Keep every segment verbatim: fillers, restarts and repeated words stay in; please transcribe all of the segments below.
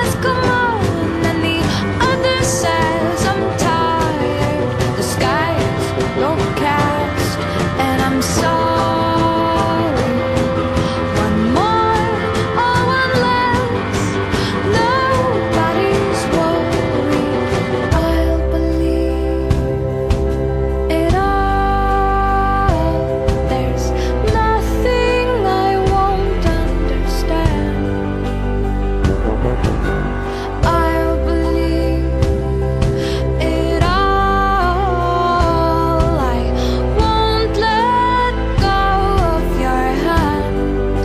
says come on, and the other says I'm tired. The sky's overcast, and I'm sorry. One more or one less, nobody's worried. I'll believe it all. There's nothing I won't understand. I'll believe it all. I won't let go of your hand.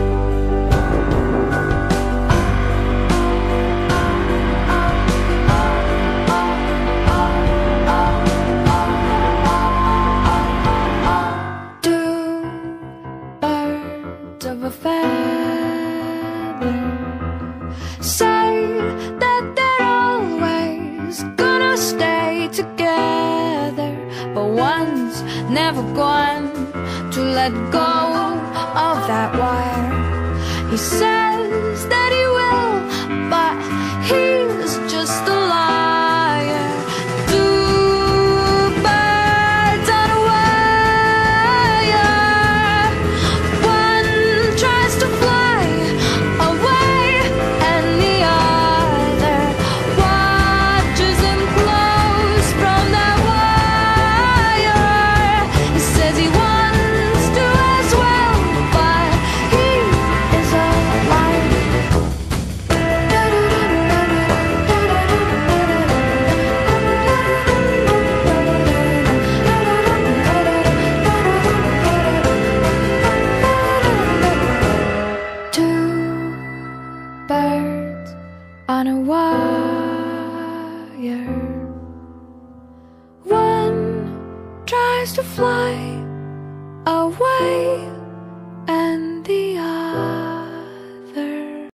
Two birds of a feather say that they're always gonna stay together, but one's never going to let go of that wire. He says that he will, but he's just a liar. Two birds on a wire. One tries to fly away, and the other watches him close from that wire. He says he wants to as well, but he is a liar. Two birds on a wire. One tries to fly away,